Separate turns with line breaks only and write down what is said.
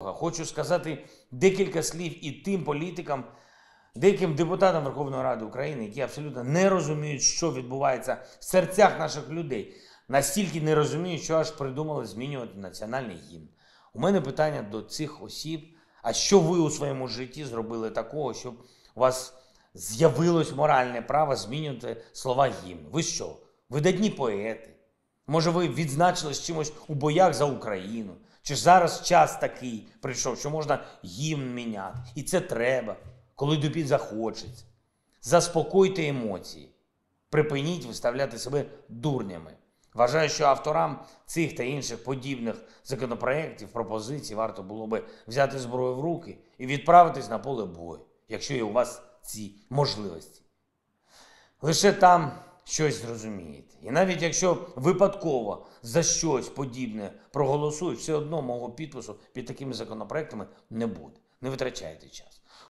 допомога. Хочу сказати декілька слів і тим політикам, деяким депутатам Верховної Ради України, які абсолютно не розуміють, що відбувається в серцях наших людей. Настільки не розуміють, що аж придумали змінювати національний гімн. У мене питання до цих осіб. А що ви у своєму житті зробили такого, щоб у вас з'явилось моральне право змінювати слова гімну? Ви що? Видатні поети? Може, ви відзначились чимось у боях за Україну? Чи ж зараз час такий прийшов, що можна гімн міняти? І це треба, коли тобі захочеться. Заспокойте емоції. Припиніть виставляти себе дурнями. Вважаю, що авторам цих та інших подібних законопроєктів, пропозицій варто було би взяти зброю в руки і відправитись на поле бою, якщо є у вас ці можливості. Лише там щось зрозумієте. І навіть якщо випадково за щось подібне проголосують, все одно мого підпису під такими законопроектами не буде. Не витрачайте час.